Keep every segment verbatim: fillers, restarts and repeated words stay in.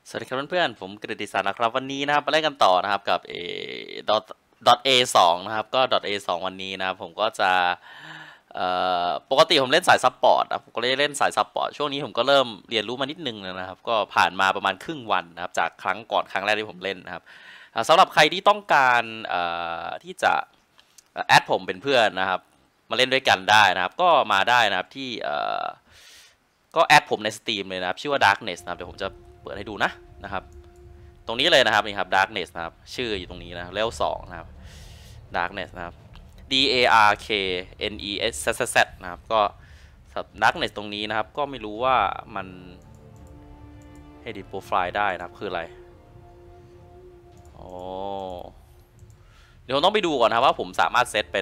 สวัสดีครับเพื่อนๆผมกฤติศักดิ์นะครับวันนี้นะครับมาเล่นกันต่อนะครับกับเอดอทดอทเอสองนะครับก็ดอทเอสองวันนี้นะครับผมก็จะปกติผมเล่นสายซับพอร์ตนะผมก็เล่นสายซับพอร์ตช่วงนี้ผมก็เริ่มเรียนรู้มานิดนึงนะครับก็ผ่านมาประมาณครึ่งวันนะครับจากครั้งก่อนครั้งแรกที่ผมเล่นนะครับสำหรับใครที่ต้องการที่จะแอดผมเป็นเพื่อนนะครับมาเล่นด้วยกันได้นะครับก็มาได้นะครับที่ก็แอดผมในสตรีมเลยนะครับชื่อว่า Darkness นะครับเดี๋ยวผมจะเปิดให้ดูนะนะครับตรงนี้เลยนะครับนี่ครับ Darkness นะครับชื่ออยู่ตรงนี้นะเลเวลสองนะครับ Darkness นะครับ D A R K N E S Z Z นะครับก็ Darkness ตรงนี้นะครับก็ไม่รู้ว่ามัน Edit Profile ได้นะครับคืออะไรโอ้เดี๋ยวผมต้องไปดูก่อนนะครับว่าผมสามารถเซตเป็น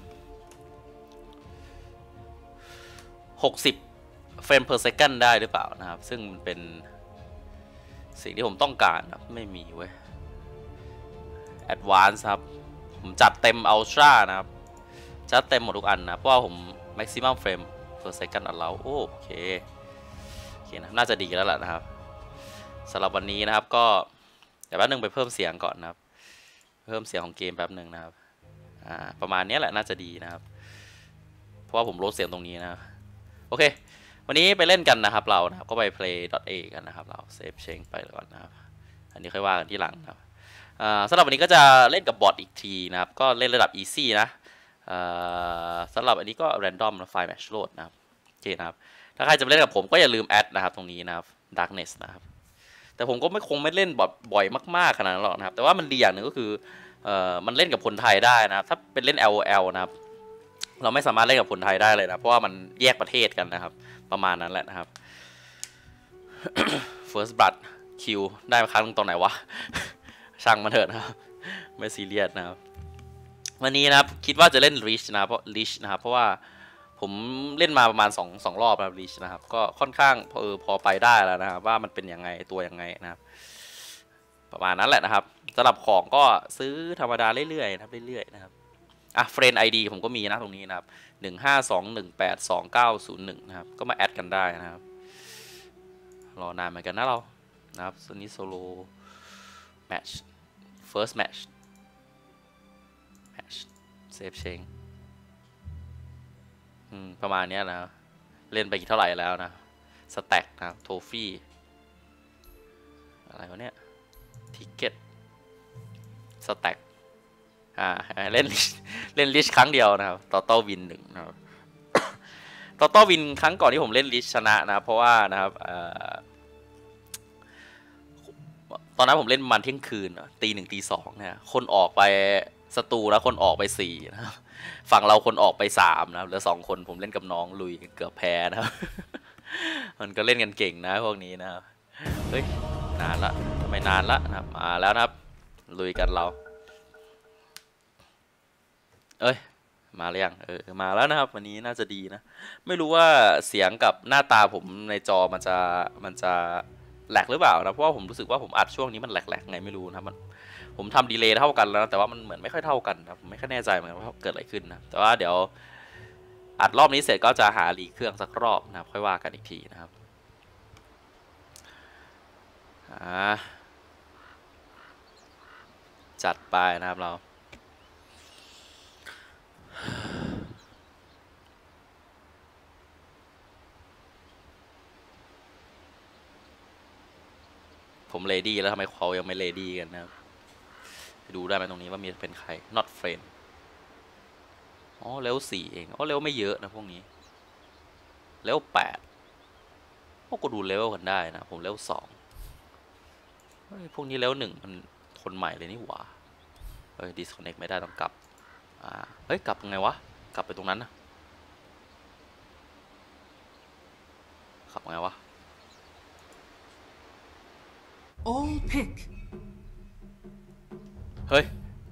หกสิบเฟรม per second ได้หรือเปล่านะครับซึ่งมันเป็นสิ่งที่ผมต้องการครับไม่มีเว้ย Advanced ครับผมจัดเต็ม Ultra นะครับจัดเต็มหมดทุกอันนะเพราะว่าผม Maximum Frame per second อันเราโอเคโอเคนะน่าจะดีแล้วล่ะนะครับสำหรับวันนี้นะครับก็เดี๋ยวแป๊บนึงไปเพิ่มเสียงก่อนนะครับเพิ่มเสียงของเกมแป๊บนึงนะครับอ่าประมาณนี้แหละน่าจะดีนะครับเพราะว่าผมลดเสียงตรงนี้นะโอเควันนี้ไปเล่นกันนะครับเรานะครับก็ไป play.a กันนะครับเราเซฟเชงไปก่อนนะครับอันนี้ค่อยว่ากันที่หลังนะครับสำหรับวันนี้ก็จะเล่นกับบอทอีกทีนะครับก็เล่นระดับ easy นะสำหรับอันนี้ก็ random ไฟล์ match load นะครับโอเคนะครับถ้าใครจะเล่นกับผมก็อย่าลืมแอดนะครับตรงนี้นะครับ darkness นะครับแต่ผมก็ไม่คงไม่เล่นแบบบ่อยมากๆขนาดนั้นหรอกนะครับแต่ว่ามันดีอย่างหนึ่งก็คือมันเล่นกับคนไทยได้นะครับถ้าเป็นเล่น แอล โอ แอล นะครับเราไม่สามารถเล่นกับคนไทยได้เลยนะเพราะว่ามันแยกประเทศกันนะครับประมาณนั้นแหละนะครับ first blood kill ได้มาครั้งตอนไหนวะ ช่างมันเถอะนะครับไม่ซีเรียสนะครับวันนี้นะครับคิดว่าจะเล่น reach นะเพราะ reach นะครับเพราะว่าผมเล่นมาประมาณ2 2รอบนะ reach นะครับก็ค่อนข้างเออพอไปได้แล้วนะครับว่ามันเป็นยังไงตัวยังไงนะครับประมาณนั้นแหละนะครับสำหรับของก็ซื้อธรรมดาเรื่อยๆนะครับเรื่อยๆนะครับอ่ะ friend ไอ ดี ผมก็มีนะตรงนี้นะครับหนึ่งห้าสองหนึ่งแปดสองเก้าศูนย์หนึ่งนะครับก็มาแอดกันได้นะครับรอนานเหมือนกันนะเรานะครับส่วนนี้โซโล่ match first match match save change อืมประมาณนี้นะเล่นไปกี่เท่าไหร่แล้วนะสแต็กนะโทฟี่อะไรวะเนี่ยทิกเก็ตสแต็กอ่าเล่นเล่นลิชครั้งเดียวนะครับต่อต้อวินหนึ่งนะครับต่อต้อวินครั้งก่อนที่ผมเล่นลิชชนะนะเพราะว่านะครับตอนนั้นผมเล่นมันเที่ยงคืนตีหนึ่งตีสองเนี่ยคนออกไปศัตรูแล้วคนออกไปสี่นะครับฝั่งเราคนออกไปสามนะครับเหลือสองคนผมเล่นกับน้องลุยเกือบแพ้นะครับมันก็เล่นกันเก่งนะพวกนี้นะครับเฮ้ยนานละทำไมนานละนะครับมาแล้วนะครับลุยกันเราเอ้ยมาหรือยังเออมาแล้วนะครับวันนี้น่าจะดีนะไม่รู้ว่าเสียงกับหน้าตาผมในจอมันจะมันจะแหลกหรือเปล่านะเพราะว่าผมรู้สึกว่าผมอัดช่วงนี้มันแหลกๆไงไม่รู้นะมันผมทำดีเลย์เท่ากันแล้วแต่ว่ามันเหมือนไม่ค่อยเท่ากันนะผมไม่ค่อยแน่ใจเหมือนกันว่าเกิดอะไรขึ้นนะแต่ว่าเดี๋ยวอัดรอบนี้เสร็จก็จะหารีเครื่องสักรอบนะครับค่อยว่ากันอีกทีนะครับจัดไปนะครับเราผมเลดี้แล้วทำไมเขายังไม่เลดี้กันนะครับดูได้ไหมตรงนี้ว่ามีเป็นใคร not friend อ๋อเลเวลสี่เองอ๋อเลเวลไม่เยอะนะพวกนี้เลเวลแปดพวกก็ดูเลเวลกันได้นะผมเลเวลสองพวกนี้เลเวลหนึ่งมันคนใหม่เลยนี่หว่าเฮ้ย disconnect ไม่ได้ต้องกลับอ่าเฮ้ยกลับยังไงวะกลับไปตรงนั้นนะกลับยังไงวะ all pick เฮ้ย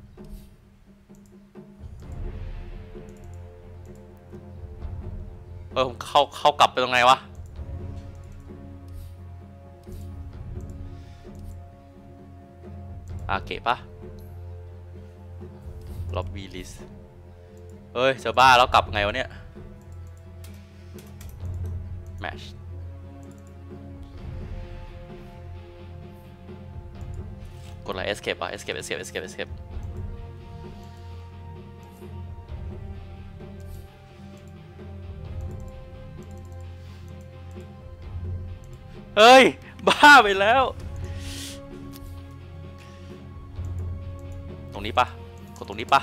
เออผมเข้าเข้ากลับไปตรงไหนวะอาเก็บปะล็อบบี้ลิสเฮ้ยจะบ้าแล้วกลับไงวะเนี่ยแมชกดอะไร escape อ่ะ escape escape escape escape เฮ้ยบ้าไปแล้วตรงนี้ปะกดตรงนี้ปะ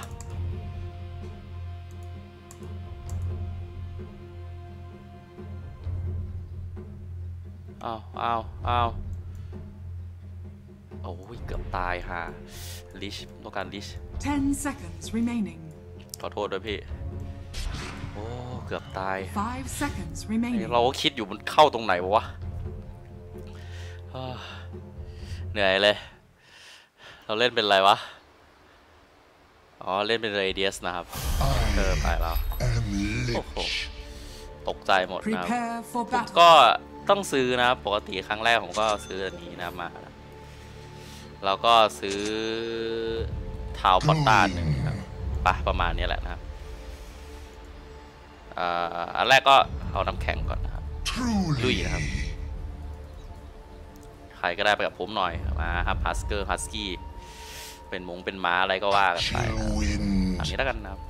อ้าวอ้าวอ้าวโอ้ยเกือบตายฮะลิชต้องการลิช ten seconds remaining. ขอโทษด้วยพี่โอ้เกือบตาย five seconds remaining. เราก็คิดอยู่มันเข้าตรงไหนวะเหนื่อยเลยเราเล่นเป็นอะไรวะอ๋อเล่นเป็นเรเดียสนะครับเออไปแล้วโอ้โหตกใจหมดนะครับ Prepare for ผม battle. ก็ต้องซื้อนะครับปกติครั้งแรกผมก็ซื้ออันนี้นะมาแล้วก็ซื้อทาวพอตตาหนึ่งครับปะประมาณนี้แหละนะครับอ่าอันแรกก็เอาน้ำแข็งก่อนนะครับลุยนะครับใครก็ได้ไปกับผมหน่อยมาครับฮัสเกอร์ฮัสกี้เป็นหมงเป็นม้าอะไรก็ว่ากันไปนะครับอันนี้แล้วกันนะครับ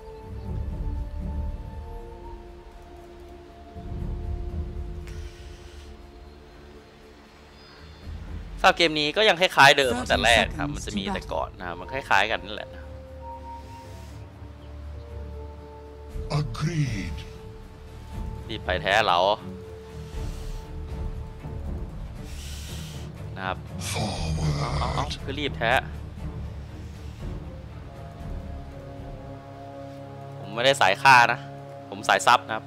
สำหรับเกมนี้ก็ยังคล้ายๆเดิมตั้งแต่แรกครับมันจะมีแต่ก่อนนะมันคล้ายๆกันนั่นแหละนะ Agreed. รีบไปแท้เรานะครับเอาเอาเอาคือรีบแท้ผมไม่ได้สายฆ่านะผมสายซับนะครับ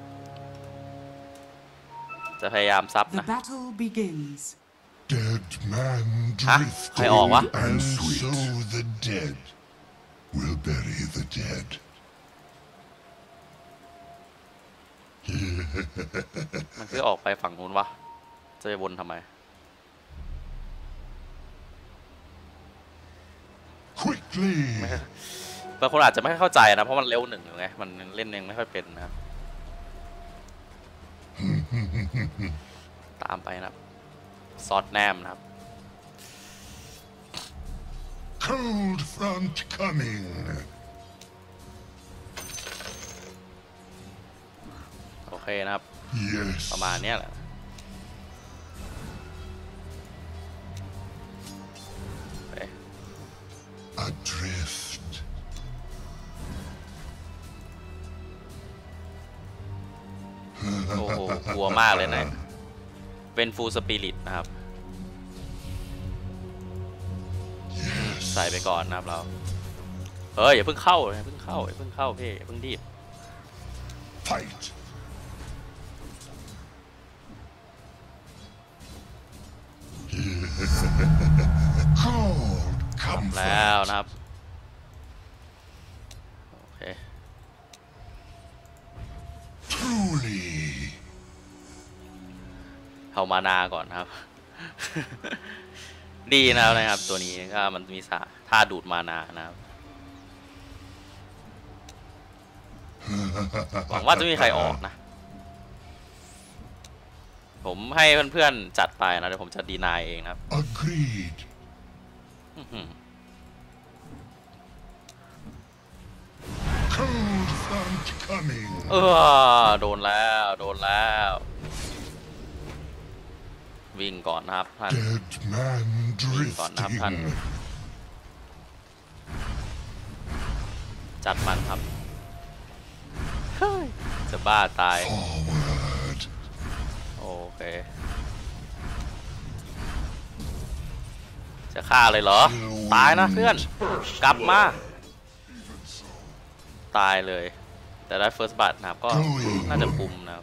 จะพยายามซับ The นะ battle begins. Dead man Hả? drift Phải ổn quá. and so the dead will bury the dead. มันคือออกไปฝั่งนู้นวะจะไปวนทำไม Quickly. บางคนอาจจะไม่เข้าใจนะเพราะมันเร็วหนึ่งอยู่ไงมันเล่นเองไม่ค่อยเป็นนะครับ ตามไปนะครับซอสแนมนะครับ Cold front coming. โอเคนะครับ Yes. ประมาณนี้แหละไป Adrift. โอ้โหกลัวมากเลยนะเป็นฟูลสปิริตนะครับ Yes. ใส่ไปก่อนนะครับเราเฮ้ยอย่าเพิ่งเข้าอย่าเพิ่งเข้าอย่าเพิ่งเข้าพี่อย่าเพิ่งรีบ Fight. Cold แล้ว comfort. นะครับโอเค Truly. เอามานาก่อนนะครับ ดีนะครับนะครับตัวนี้ก็มันมีสาท่าดูดมานานะครับหวังว่าจะไม่มีใครออกนะผมให้เพื่อนๆจัดไปนะเดี๋ยวผมจะดีนายเองนะครับ Agreed. อื้อหือ Cold front coming. เออโดนแล้วโดนแล้ววิ่งก่อนนะครับท่าน Dead man วิ่งก่อนนะครับท่าน drifting. จัดมันครับเฮ้ยจะบ้าตาย Forward. โอเคจะฆ่าเลยเหรอตายนะเพื่อนกลับมาตายเลยแต่ได้ first blood นะครับก็น่าจะคุมนะครับ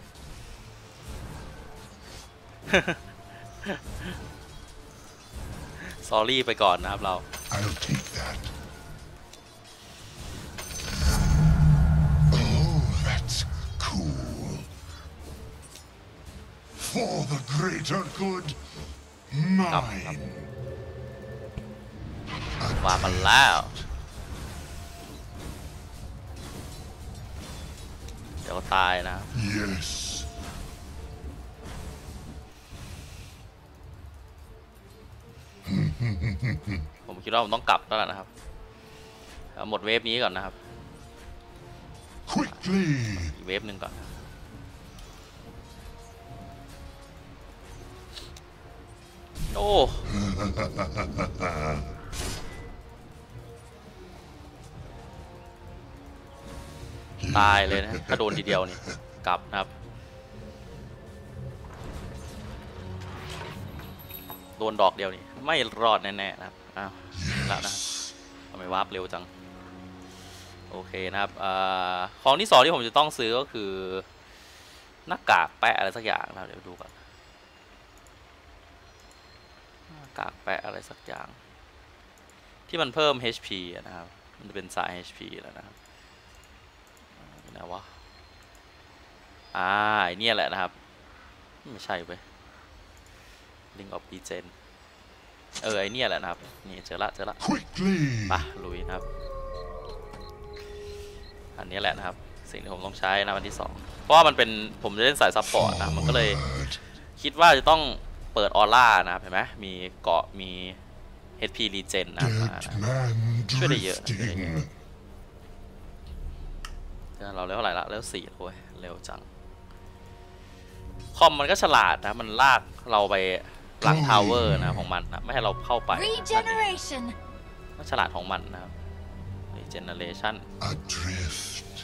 สอรี่ไปก่อนนะครับเรา I'll take that. Oh, that's cool. For the greater good, mine. วางมันแล้วเดี๋ยวตายนะ Yes. โผมคิดว่าผมต้องกลับแล้วล่ะนะครับเอาหมดเวฟนี้ก่อนนะครับ Quickly. อีกเวฟหนึ่งก่อนโอ้ตายเลยนะถ้าโดนทีเดียวนี่กลับนะครับโดนดอกเดียวนี่ไม่รอดแน่ๆนะครับอ้าวแล้วนะครับทำไมวาร์ปเร็วจังโอเคนะครับของที่สองที่ผมจะต้องซื้อก็คือหน้ากากแปะอะไรสักอย่างนะครับเดี๋ยวดูก่อนหน้ากากแปะอะไรสักอย่างที่มันเพิ่ม เอช พี นะครับมันจะเป็นสาย เอช พี แล้วนะครับนะวะอ่าไอเนี่ยแหละนะครับไม่ใช่เว้ย Link of Regen เออไอเนี่ยแหละนะครับนี่เจอละเจอละ Quickly. ไปลุยนะครับอันนี้แหละนะครับสิ่งที่ผมต้องใช้นะวันที่สองเพราะว่ามันเป็นผมจะเล่นสายซัพพอร์ตนะมันก็เลยคิดว่าจะต้องเปิดออร่านะครับเห็นไหมมีเกาะมี เอช พี Regen นะ Dead man ช่วยได้เยอะนะช่วยได้เย drifting. อะเราเร็วเท่าไหร่ละเร็วสี่โอ้ยเร็วจังคอมมันก็ฉลาดนะมันลากเราไปหลังทาวเวอร์นะของมันนะไม่ให้เราเข้าไป Regeneration. ก็ฉลาดของมันนะครับ Regeneration Adrift.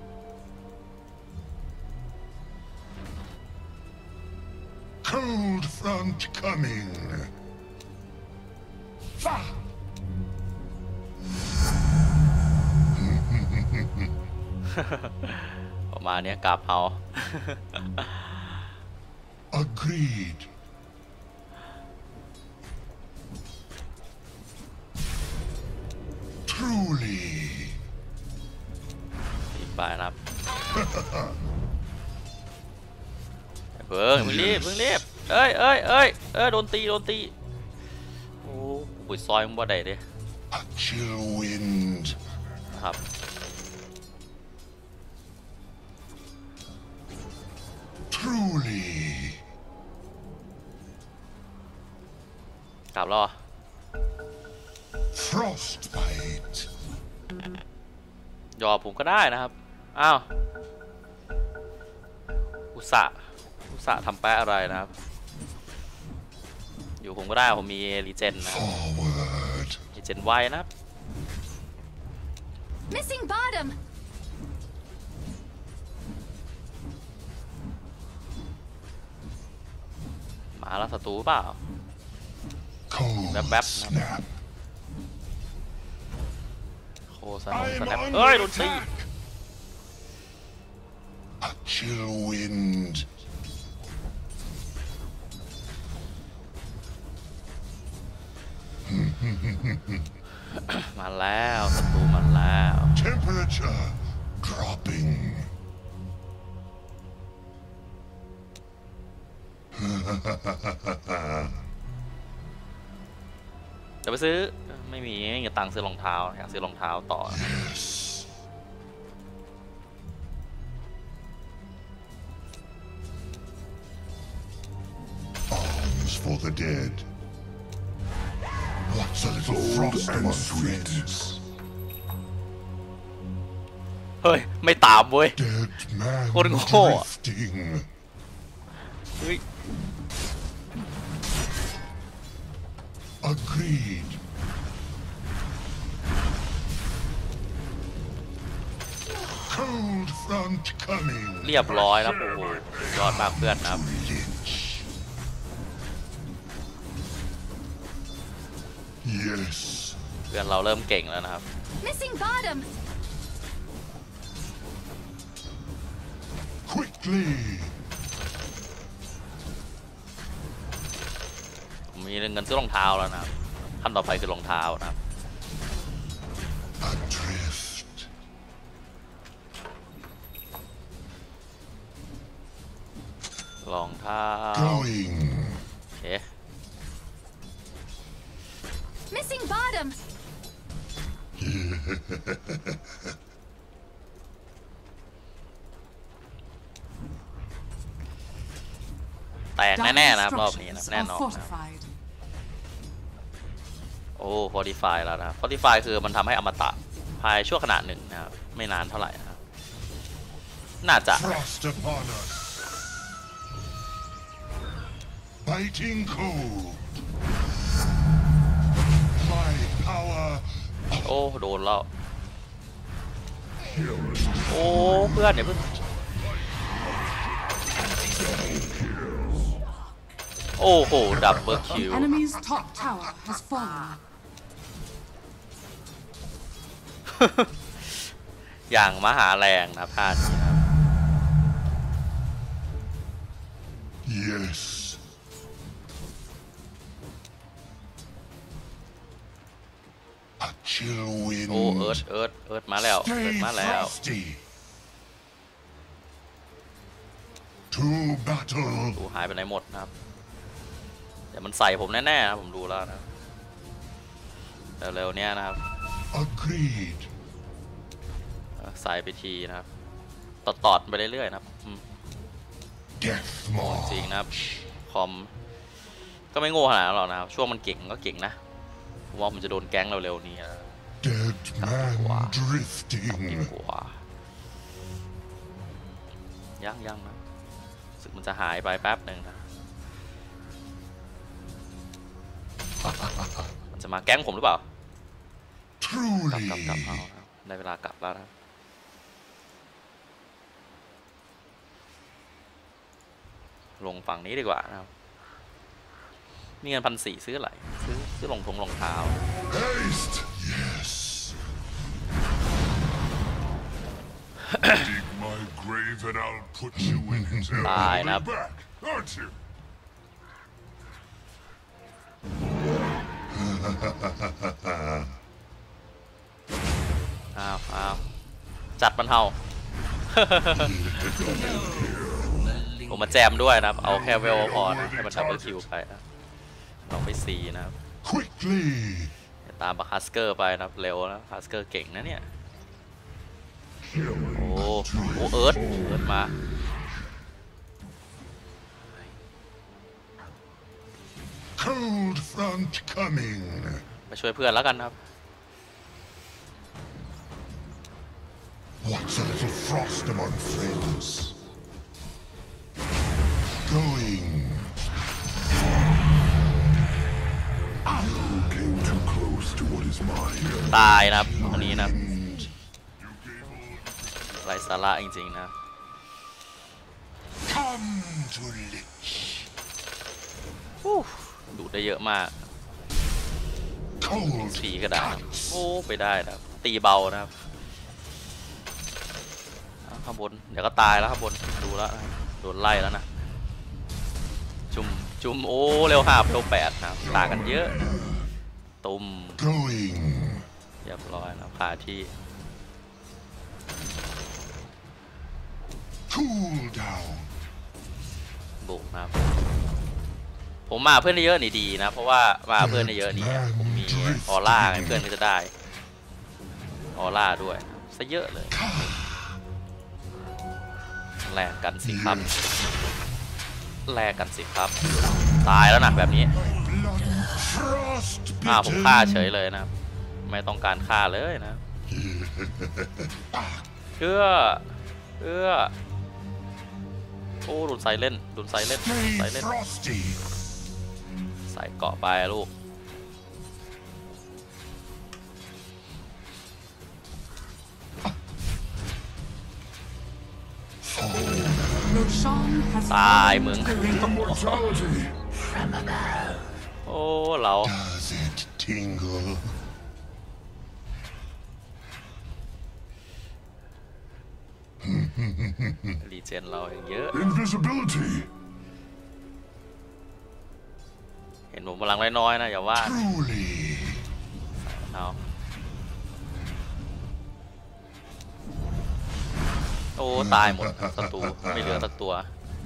Cold front coming. Fa! ประมาณนี้กราบเฮา Agreed. Truly. รีบไปนะครับเพิ่งเพิ่งรีบเพิ่งรีบเอ้ยเอ้ยเอ้ยเอ้ยโดนตีโดนตีโอ้ปุ๋ยซอยมึงบ่ได้เด้ A chill wind. นะครับ Truly. กลับแล้วเหรอ Frostbite. ยอมผมก็ได้นะครับอ้าวอุตส่าห์อุตส่าห์ทำแปะอะไรนะครับอยู่ผมก็ได้ผมมีรีเจนนะ Forward. รีเจนไวนะครับ Missing bottom. มาแล้วศัตรูเปล่า Cold Bap, bap. snap. โคสนองส I'm แนป under เอ้ยโดนตี attack. A chill wind. มาแล้วศัตรูมาแล้ว Temperature dropping. เดี๋ยวไปซื้อไม่มีไม่มีตังค์ซื้อรองเท้าอยากซื้อรองเท้าต่อ Yes. Arms for the dead. What's a little frost and sweet? เฮ้ยไม่ตามเว้ย Dead man โคตรโง่อะ drifting. เฮ้ย Agreed. Cold front coming. เรียบร้อยครับโอ้โหยอดมากเพื่อนนะครับ Lich. Yes. เพื่อนเราเริ่มเก่งแล้วนะครับ Missing bottom. Quickly. ผมมีเงินซื้อรองเท้าแล้วนะครับขั้นต่อไปคือรองเท้านะครับ Adrift. รองเท้า Going. โอเค Missing bottom. แตกแน่ๆนะครับรอบ Dire นี้นะ structures แน่ are นอนนะครับ fortified. โอ้ fortify แล้วนะครับ fortify คือมันทำให้อมตะภายชั่วขณะหนึ่งนะครับไม่นานเท่าไหร่นะครับน่าจะ Frost upon us. Biting cold. My power. โอ้โดนแล้วโอ้เพื่อนเนี่ยเพื่อนโอ้โหดับเบิลคิว The enemy's top tower has fallen. อย่างมหาแรงนะพลาดนี้นะครับ Yes. A chill wind. โอ้เอิร์ธเอิร์ธเอิร์ธมาแล้วเอิร์ Stay ธมาแล้ว frosty. To battle. ดูหายไปไหนหมดนะครับเดี๋ยวมันใส่ผมแน่ๆนะผมดูแล้วนะเร็วๆเนี้ยนะครับ Agreed. ใส่ไปทีนะครับตอดๆไปเรื่อยๆนะครับ Death จริง march. นะครับคอมก็ไม่โง่ขนาดนั้นหรอกนะครับช่วงมันเก่งก็เก่งนะผมว่าผมจะโดนแก๊งเร็วๆนี้นะ Dead man Wow. ดี drifting. กว่ายังยังนะรู้สึกมันจะหายไปแป๊บหนึ่งนะมันจะมาแก๊งผมหรือเปล่ากลับ Truly. กลับกลับเอาครับได้เวลากลับแล้วนะลงฝั่งนี้ดีกว่านะครับมีเงินพันสี่ซื้ออะไรซื้อซื้อรองทงรองเท้า Haste. Yes. Dig my grave and I'll put you in it. You're Bye, holding now. back, aren't you? อ้าวอ้าวจัดมันเฮา ผมมาแจมด้วยนะครับเอาแค่เวลพอนะให้มันดับเบิลคิวไปนะลองไปซีนะครับ Quickly. ตามบัคฮัสเกอร์ไปนะครับเร็วนะฮัสเกอร์เก่งนะเนี่ยโอ้โหเอิร์ธเอิร์ธมา Cold front coming. ไปช่วยเพื่อนแล้วกันครับ What's a little frost among friends? Going. You came too close to what is mine. ตายนะครับอันนี้นะไรสาระจริงๆนะ Come to Lich. อู้ดูดได้เยอะมาก Cold ทีก็ได้นะครับ cuts. โอ้ไปได้นะครับตีเบานะครับอ่ะข้างบนเดี๋ยวก็ตายแล้วข้างบนดูแล้วนะครับโดนไล่แล้วนะจุ่มจุ่มโอ้เร็วห้าเร็วแปดนะครับต่างกันเยอะตุ่ม Going. เรียบร้อยแล้วขาที่ Cool down. บุกนะครับผมมาเพื่อนได้เยอะนี่ดีนะเพราะว่ามาเพื่อนได้เยอะนี่ผมมีออร่าไงเพื่อนก็จะได้ออร่าด้วยซะเยอะเลยแลกกันสิครับแลกกันสิครับตายแล้วนะแบบนี้ Blood frost อ้าวผมฆ่าเฉยเลยนะครับไม่ต้องการฆ่าเลยนะเอื้อเอื้อโอ้ดุนไซเล่นดุนไซเล่น Stay ไซเล่น frosty. ใส่เกาะไปลูก Roshan has ตาย fallen มึง to the ring. Mortality. โอ้เรา Does it tingle? รีเจนเราอย่างเยอะ Invisibility. เห็นผมพลังน้อยๆนะอย่าว่า Truly. เอาโอ้ตายหมดศัตรูไม่เหลือสักตัว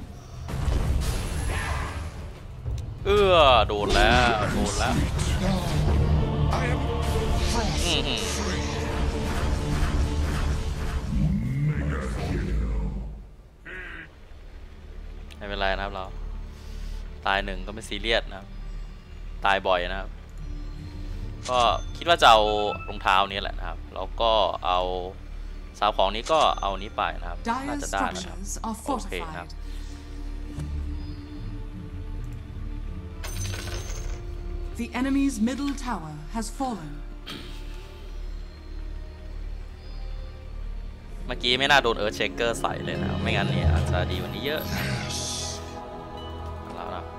เอื้อโดนแล้วโดนแล้ว I am frost อื้อหือ free. ไม่เป็นไรนะครับเราตายหนึ่งก็ไม่ซีเรียสนะครับตายบ่อยนะครับก็คิดว่าจะเอารองเท้านี้แหละนะครับแล้วก็เอาสาวของนี้ก็เอานี้ไปนะครับน่า Dire จะได้นะครับ structures are โอเคครับ fortified. The enemy's middle tower has fallen. เมื่อกี้ไม่น่าโดนเอิร์ธเชคเกอร์ใส่เลยนะไม่งั้นเนี่ยอาจจะดีกว่านี้เยอะแล้วนะ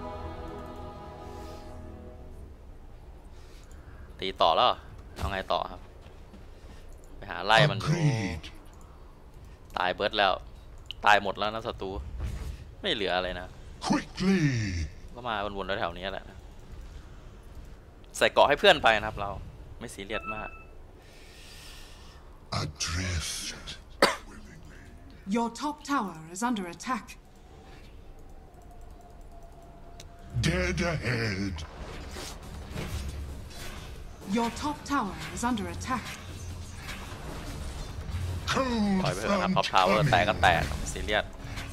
ตีต่อแล้วเอาไงต่อครับไปหาไล่มันดู Agreed. ตายเบิร์ดแล้วตายหมดแล้วนะศัตรูไม่เหลืออะไรนะ Quickly. ก็มาวนๆแถวๆนี้แหละนะใส่เกาะให้เพื่อนไปนะครับเราไม่ซีเรียสมาก Adrift. Your top tower is under attack. Dead ahead. Your top tower is under attack. ปล่อย Cold ไปเถอะนะครับ front ท็อปทาวเวอร์แตกก็ coming. แตกไม่ซีเรียส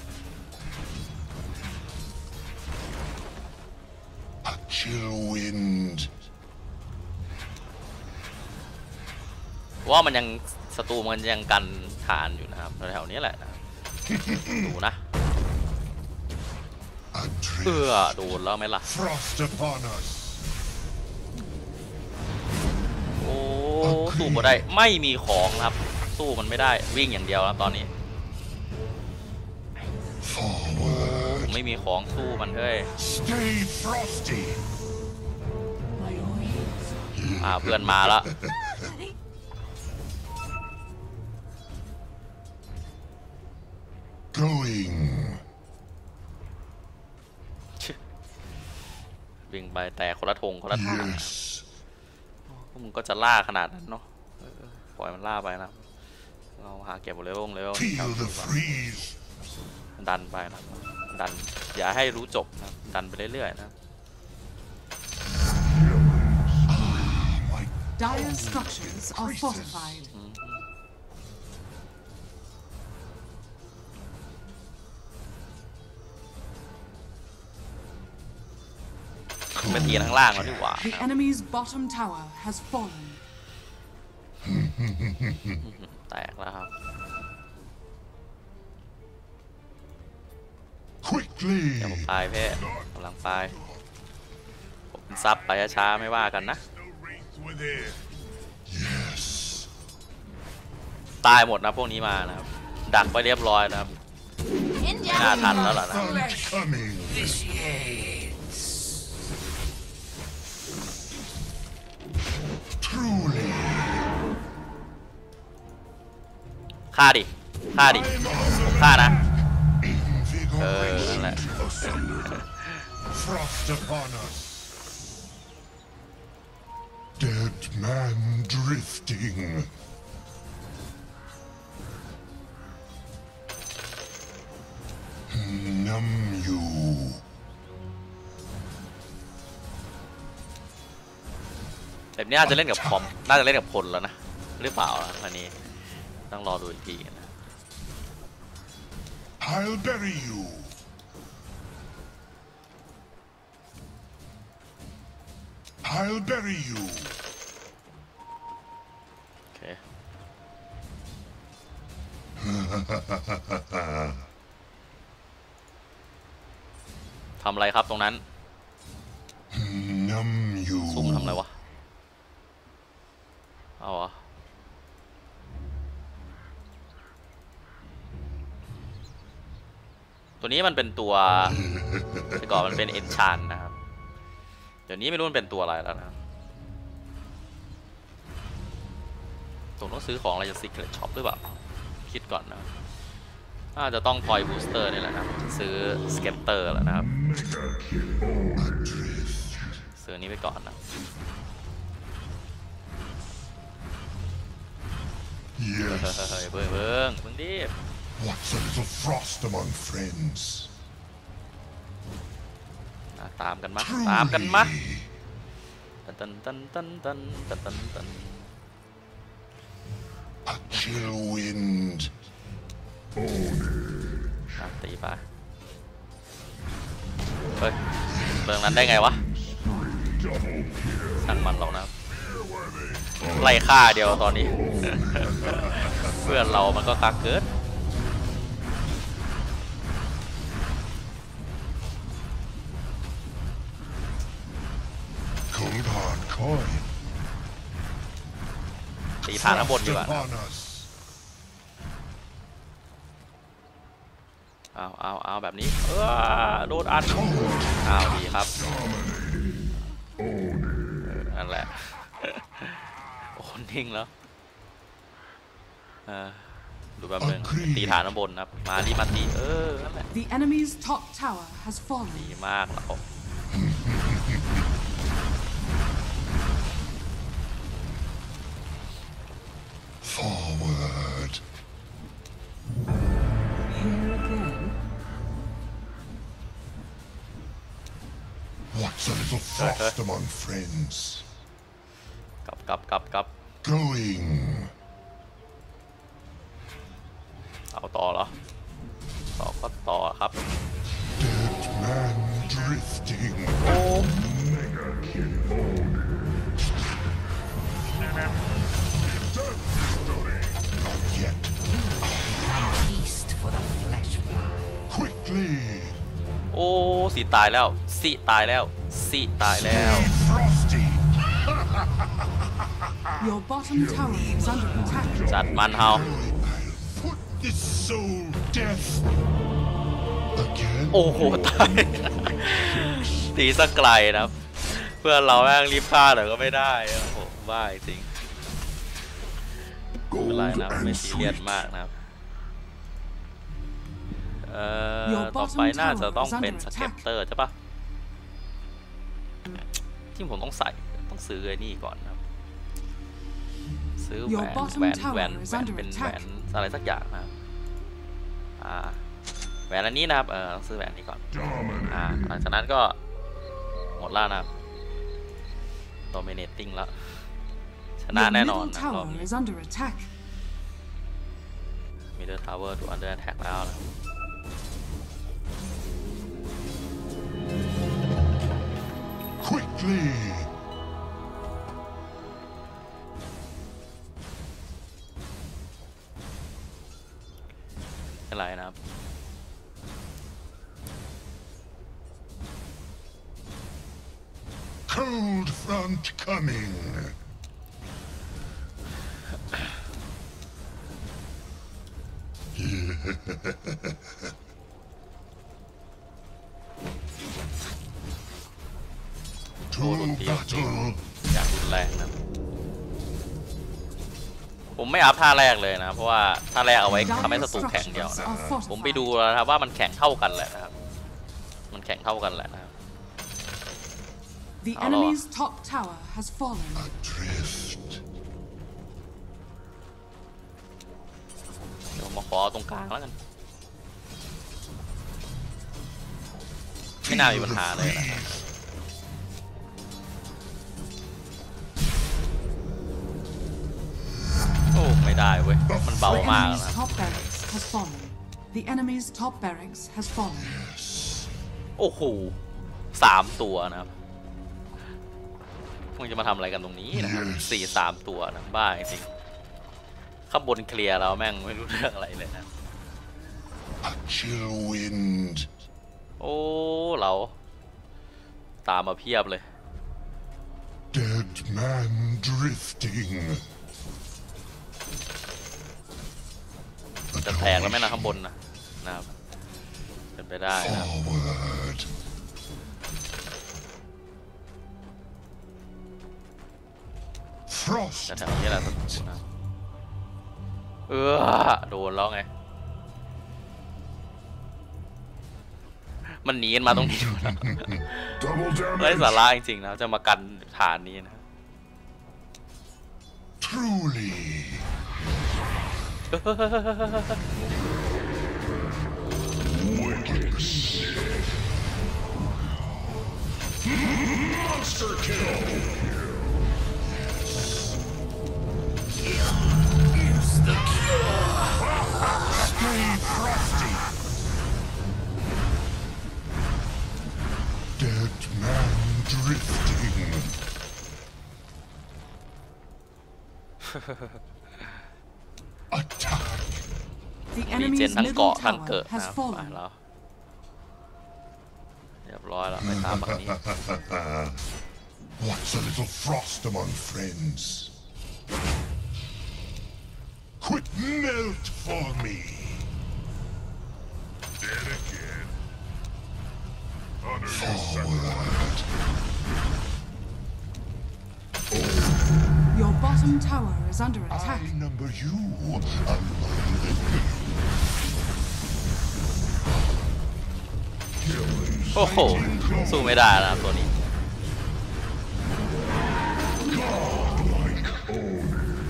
A chill wind. ว่ามันยังศัตรูมันยังกันฐานอยู่นะครับแถวๆนี้แหละนะดูนะเออ Adrift. โดนแล้วไหมล่ะ Frost upon us. โอ้สู้ไม่ได้ไม่มีของนะครับ สู้มันไม่ได้วิ่งอย่างเดียวครับตอนนี้ Forward. ผมไม่มีของสู้มันเฮ้ย Stay frosty. อ่าเพื่อนมาแล้ว Going. วิ่งไปแต่คนละธงคนละทาง Yes. พวกมึงก็จะล่าขนาดนั้นเนาะเออปล่อยมันล่าไปนะเราหาเก็บเลเวลเลเวล Feel the freeze. ดันไปนะดันอย่าให้รู้จบนะดันไปเรื่อยๆนะ Dire structures are fortified. ไปตีข้างล่างแล้วดีกว่า The enemy's bottom tower has fallen. แตกแล้วครับ Quickly. เดี๋ยวผมตายเพ่กำลังไปผมซับไปช้าๆไม่ว่ากันนะ No wraiths within. Yes. ตายหมดนะพวกนี้มานะครับดักไปเรียบร้อยนะครับ In ไม่น่า down. ทันแล้วล่ะนะ Front coming. Truly. ฆ่าดิฆ่าดิผมฆ่านะ Invigoration. let- Asunder. Frost upon us. Dead man drifting. Numb you. แบบนี้น่าจะเล่นกับคอมน่าจะเล่นกับพลแล้วนะหรือเปล่าอันนี้ต้องรอดูอีกทีนะ I'll bury you. I'll bury you. โอเคทำอะไรครับตรงนั้น Numb you. ซุ่มทำอะไรวะเอาเหรอตัวนี้มันเป็นตัวแต่ก่อนมันเป็นเอนชานนะครับเดี๋ยวนี้ไม่รู้มันเป็นตัวอะไรแล้วนะผมต้องซื้อของอะไรจาก Secret Shop หรือเปล่าคิดก่อนนะน่าจะต้องพอยบูสเตอร์นี่แหละนะซื้อสเก็ตเตอร์แล้วนะครับ Adrift. ซื้อนี้ไปก่อนนะ Yes. เฮ้ยเบิ่งเบิ่งเบิ่งดิ What's a little frost among friends? อ่ะตามกันมาตามกันมา Truly. ตันตันตันตันตันตันตัน A chill wind. อ่ะตีไปเฮ้ยเรื่องนั้นได้ไงวะช่างมันหรอกนะครับไล่ฆ่าเดียวตอนนี้ เพื่อนเรามันก็กักเกิน Cold hard coin. ตีฐานข้างบนดีกว่า Upon us. เอาเอาเอาแบบนี้เออโดนอัดเอาดีครับนั่นแหละ โอ้นิ่งแล้วเออดูแบบนึงตีฐานข้างบนครับมารีมาตีเออนั่นแหละ The enemy's top tower has fallen. ดีมากแล้ว Forward. Here again. What's a little frost among friends? กลับกลับกลับกลับ Going. เอาต่อเหรอต่อก็ต่อครับ Dead man drifting. โอ้ Not yet. Feast for the flesh. Quickly. โอ้สีตายแล้วสีตายแล้วสีตายแล้ว Frosty. Your bottom tower is under attack. จัดมันเฮา I'll put this soul death. Again. โอ้โหตาย ตีสักไกลนะครับ เพื่อนเราแม่งรีบฆ่าแต่ก็ไม่ได้โอ้โหบ้าจริงไม่เป็นไรนะไม่ซีเรียสมากนะครับเอ่อต่อไปน่าจะต้องเป็นสเก็ปเตอร์ใช่ปะที่ผมต้องใส่ต้องซื้อไอ้นี่ก่อนนะครับซื้อแหวนแหวนแหวนแหวนเป็นแหวนอะไรสักอย่างนะครับอ่าแหวนอันนี้นะครับเออต้องซื้อแหวนนี้ก่อนอ่าหลังจากนั้นก็หมดแล้วนะครับ dominating แล้วชนะ Your แน่นอน middle นะรอบ tower นี้ is under attack. middle tower to under attack แล้วนะ Quickly. อะไรนะครับ Cold front coming. To battle. อย่างรุนแรงนะผมไม่อัพท่าแรกเลยนะเพราะว่าท่าแรกเอาไว้ทำให้ศัตรูแข็งเดียวนะผมไปดูแล้วนะครับว่ามันแข็งเท่ากันแหละนะครับมันแข็งเท่ากันแหละนะครับ The Hello. enemy's top tower has fallen. Adrift. เดี๋ยวมาขอตรงกลางแล้วกันไม่น่ามีปัญหาเลยนะครับโอ้ไม่ได้เว้ยมันเบา The มาก enemy's นะ top barracks has fallen. The enemy's top barracks has fallen. โอ้โหสามตัวนะครับมึงจะมาทำอะไรกันตรงนี้นะครับสี่สามตัวนะบ้าจริงข้างบนเคลียร์แล้วแม่งไม่รู้เรื่องอะไรเลยนะ A chill wind. โอ้เราตามมาเพียบเลย Dead man drifting. จะแตกแล้วไหมนะข้างบนนะนะครับเป็นไปได้นะ Forward. Frost. จะแถวนี้แหละสักนะเออโดนแล้วไงมันหนีกันมาตรงนี้ดูนะ Double ไร้ damage. สาระจริงๆนะจะมากันฐานนี้นะ Truly. Monster kill. Stay frosty. Dead man drifting. Attack. The มีเจน enemy's ทั้ง middle เกาะทั้ง tower เกิด has นะไป fallen. แล้วเรียบร้อยแล้วไปตามแบบนี้ What's a little frost among friends? Quick melt for me. Dead again. Honor your sacrifice. Forward. Your bottom tower is under I attack. number you among the killing. โอ้โห สู้ไม่ได้นะครับตัวนี้ Godlike own.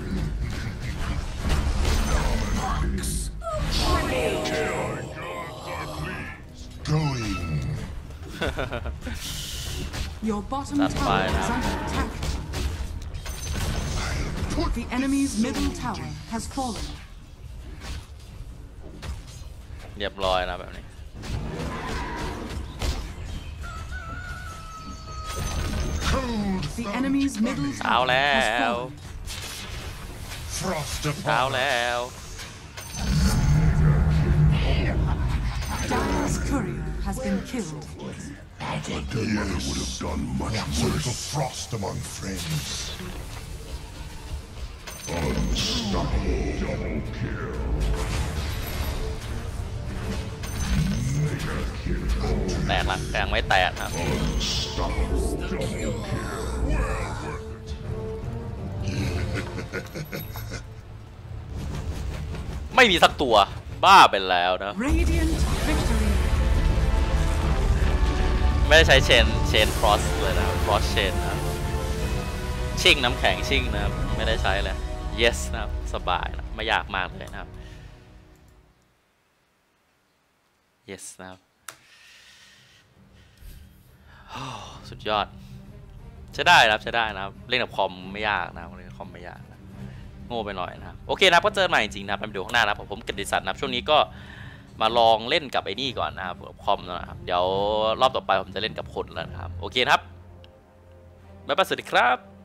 Going. Your bottom That's tower fine, is huh? under attack. Put The enemy's middle tower has fallen. เรียบร้อยนะแบบนี้ cold The found enemy's middle coming. เช้า tower แล้ has ว fallen. Frost เช้า upon แล้ว Dire's courier has been killed. Yes. would have done much worse. A little frost among friends. Unstoppable double kill. Mega kill. แตกละแต่ยังไม่แตกครับ Unstoppable double kill. Well worth it. ไม่มีสักตัวบ้าไปแล้วนะ Radiant victory. ไม่ได้ใช้เชนเชนครอสเลยนะครอสเชนนะครับชิ่งน้ำแข็งชิ่งนะครับไม่ได้ใช้เลย yes นะครับสบายนะไม่ยากมากเลยนะครับ yes นะครับสุดยอดใช้ได้นะครับใช้ได้นะครับเล่นกับคอมไม่ยากนะครับเล่นกับคอมไม่ยากนะโง่ไปหน่อยนะครับโอเคนะก็เจอใหม่จริงๆนะครับไปดูข้างหน้านะครับผมกิตติศักดิ์นะครับช่วงนี้ก็มาลองเล่นกับไอ้นี่ก่อนนะครับคอมนะครับเดี๋ยวรอบต่อไปผมจะเล่นกับคนแล้วนะครับโอเคนะครับบ๊ายบายสวัสดีครับ